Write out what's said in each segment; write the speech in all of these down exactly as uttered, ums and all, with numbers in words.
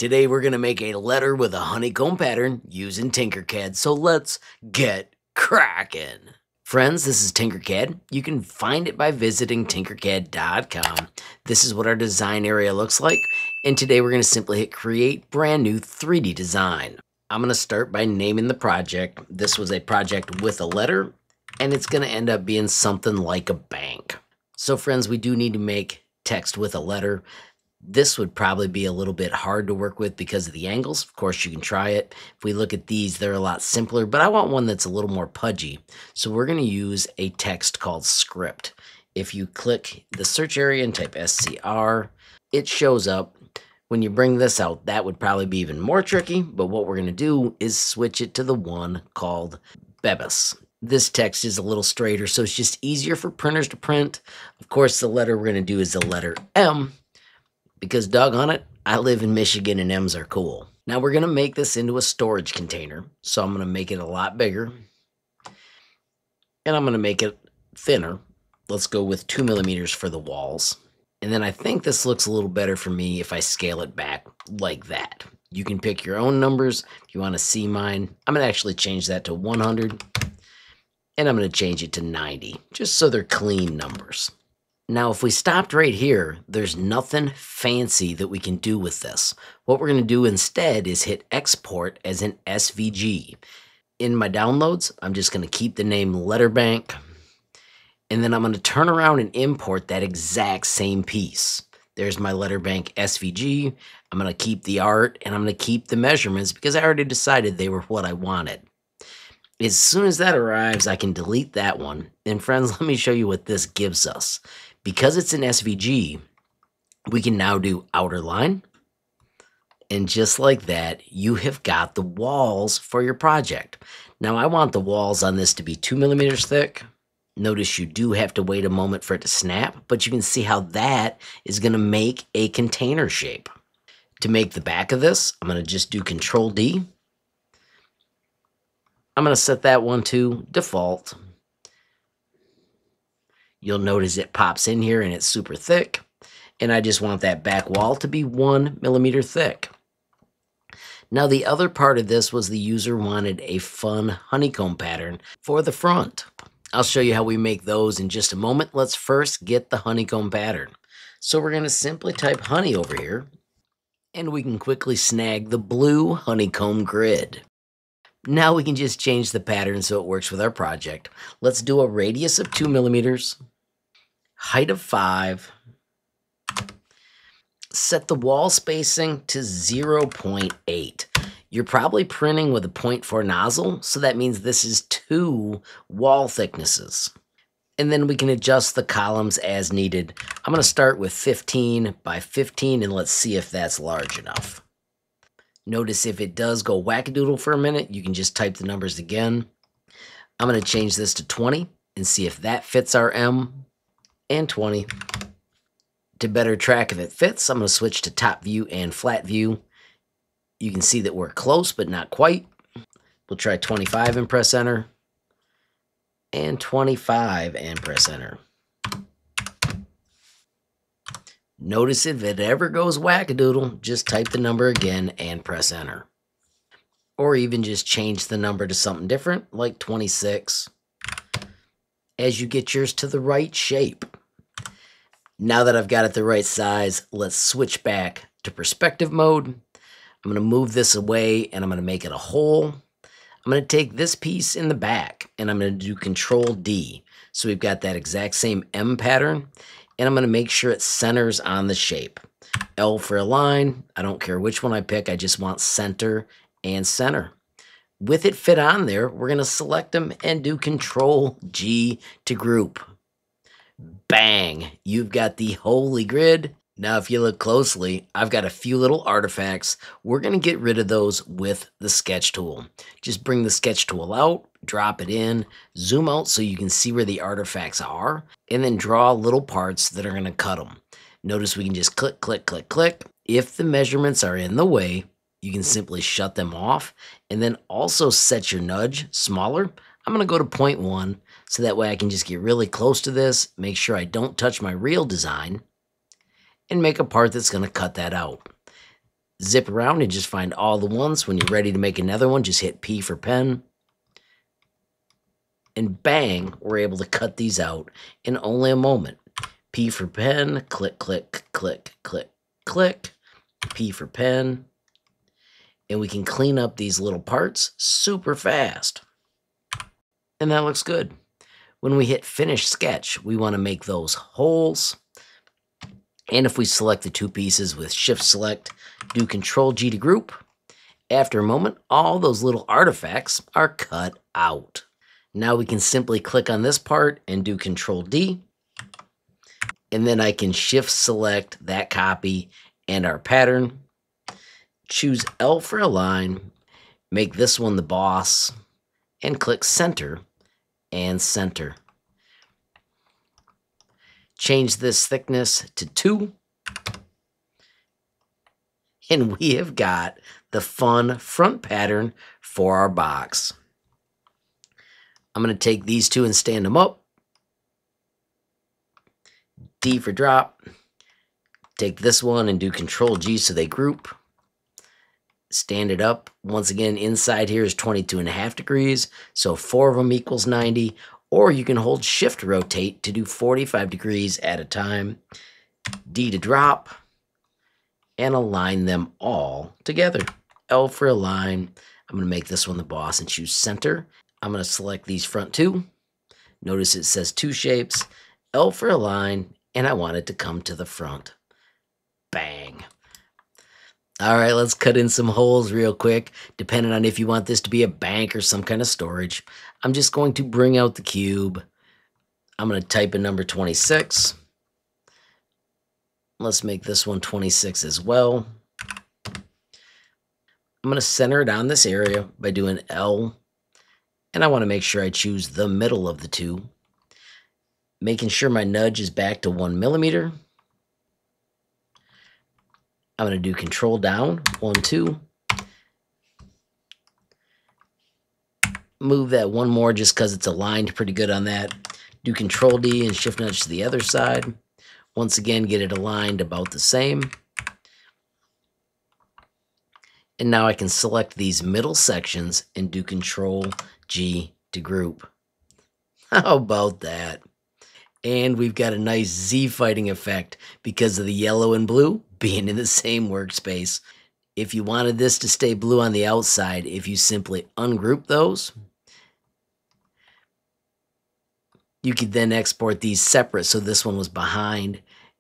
Today we're going to make a letter with a honeycomb pattern using Tinkercad, so let's get cracking. Friends, this is Tinkercad. You can find it by visiting tinkercad dot com. This is what our design area looks like, and today we're going to simply hit create brand new three D design. I'm going to start by naming the project. This was a project with a letter, and it's going to end up being something like a bank. So friends, we do need to make text with a letter. This would probably be a little bit hard to work with because of the angles. Of course, you can try it. If we look at these, they're a lot simpler, but I want one that's a little more pudgy. So we're going to use a text called script. If you click the search area and type S C R, it shows up. When you bring this out, that would probably be even more tricky, but what we're going to do is switch it to the one called Bebas. This text is a little straighter, so it's just easier for printers to print. Of course, the letter we're going to do is the letter M, because doggone it, I live in Michigan and M's are cool. Now we're going to make this into a storage container, so I'm going to make it a lot bigger, and I'm going to make it thinner. Let's go with two millimeters for the walls. And then I think this looks a little better for me if I scale it back like that. You can pick your own numbers if you want to see mine. I'm going to actually change that to one hundred, and I'm going to change it to ninety, just so they're clean numbers. Now, if we stopped right here, there's nothing fancy that we can do with this. What we're going to do instead is hit export as an S V G. In my downloads, I'm just going to keep the name Letterbank, and then I'm going to turn around and import that exact same piece. There's my Letterbank S V G. I'm going to keep the art, and I'm going to keep the measurements because I already decided they were what I wanted. As soon as that arrives, I can delete that one. And friends, let me show you what this gives us. Because it's an S V G, we can now do outer line. And just like that, you have got the walls for your project. Now, I want the walls on this to be two millimeters thick. Notice you do have to wait a moment for it to snap, but you can see how that is going to make a container shape. To make the back of this, I'm going to just do Control D. I'm going to set that one to default. You'll notice it pops in here and it's super thick. And I just want that back wall to be one millimeter thick. Now the other part of this was the user wanted a fun honeycomb pattern for the front. I'll show you how we make those in just a moment. Let's first get the honeycomb pattern. So we're going to simply type honey over here, and we can quickly snag the blue honeycomb grid. Now we can just change the pattern so it works with our project. Let's do a radius of two millimeters, height of five, set the wall spacing to zero point eight. You're probably printing with a point four nozzle, so that means this is two wall thicknesses. And then we can adjust the columns as needed. I'm going to start with fifteen by fifteen, and let's see if that's large enough. Notice if it does go wackadoodle for a minute, you can just type the numbers again. I'm going to change this to twenty and see if that fits our M, and twenty. To better track if it fits, I'm going to switch to top view and flat view. You can see that we're close, but not quite. We'll try twenty-five and press enter, and twenty-five and press enter. Notice if it ever goes wackadoodle, just type the number again and press enter. Or even just change the number to something different, like twenty-six, as you get yours to the right shape. Now that I've got it the right size, let's switch back to perspective mode. I'm going to move this away, and I'm going to make it a hole. I'm going to take this piece in the back, and I'm going to do Control D. So we've got that exact same M pattern. And I'm going to make sure it centers on the shape. L for align. I don't care which one I pick. I just want center and center. With it fit on there, we're going to select them and do Control G to group. Bang! You've got the holy grid. Now, if you look closely, I've got a few little artifacts. We're going to get rid of those with the sketch tool. Just bring the sketch tool out, drop it in, zoom out so you can see where the artifacts are, and then draw little parts that are going to cut them. Notice we can just click, click, click, click. If the measurements are in the way, you can simply shut them off, and then also set your nudge smaller. I'm going to go to zero point one, so that way I can just get really close to this, make sure I don't touch my real design, and make a part that's going to cut that out. Zip around and just find all the ones. When you're ready to make another one, just hit P for pen. And bang, we're able to cut these out in only a moment. P for pen, click, click, click, click, click. P for pen. And we can clean up these little parts super fast. And that looks good. When we hit Finish Sketch, we want to make those holes. And if we select the two pieces with Shift Select, do Control G to group, after a moment, all those little artifacts are cut out. Now we can simply click on this part and do Control D. And then I can Shift Select that copy and our pattern. Choose L for Align, make this one the boss, and click Center and Center. Change this thickness to two. And we have got the fun front pattern for our box. I'm going to take these two and stand them up. D for drop. Take this one and do Control G so they group. Stand it up. Once again, inside here is twenty-two and a half degrees, so four of them equals ninety. Or you can hold Shift Rotate to do forty-five degrees at a time. D to drop. And align them all together. L for align. I'm going to make this one the boss and choose center. I'm going to select these front two. Notice it says two shapes. L for align, and I want it to come to the front. Bang. All right, let's cut in some holes real quick, depending on if you want this to be a bank or some kind of storage. I'm just going to bring out the cube. I'm going to type in number twenty-six. Let's make this one twenty-six as well. I'm going to center it on this area by doing L. And I want to make sure I choose the middle of the two. Making sure my nudge is back to one millimeter. I'm going to do Control down, one, two. Move that one more just because it's aligned pretty good on that. Do Control D and Shift nudge to the other side. Once again, get it aligned about the same. And now I can select these middle sections and do Control G to group. How about that? And we've got a nice Z fighting effect because of the yellow and blue being in the same workspace. If you wanted this to stay blue on the outside, if you simply ungroup those, you could then export these separate so this one was behind.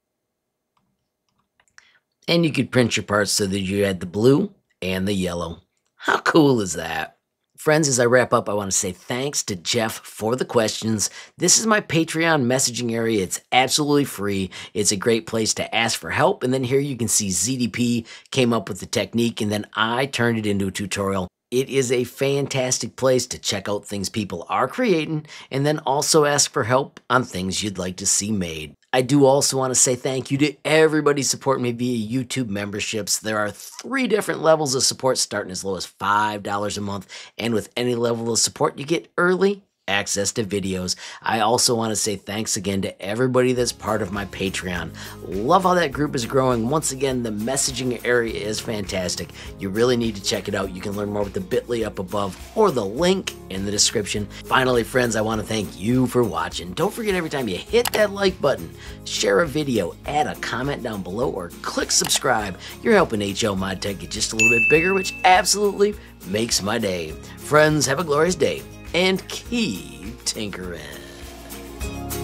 And you could print your parts so that you had the blue and the yellow. How cool is that? Friends, as I wrap up, I want to say thanks to Jeff for the questions. This is my Patreon messaging area. It's absolutely free. It's a great place to ask for help. And then here you can see Z D P came up with the technique, and then I turned it into a tutorial. It is a fantastic place to check out things people are creating and then also ask for help on things you'd like to see made. I do also want to say thank you to everybody supporting me via YouTube memberships. There are three different levels of support starting as low as five dollars a month, and with any level of support you get early access to videos. I also want to say thanks again to everybody that's part of my Patreon. Love how that group is growing. Once again, the messaging area is fantastic. You really need to check it out. You can learn more with the bit dot L Y up above or the link in the description. Finally, friends, I want to thank you for watching. Don't forget, every time you hit that like button, share a video, add a comment down below, or click subscribe, you're helping H L ModTech get just a little bit bigger, which absolutely makes my day. Friends, have a glorious day and keep tinkering.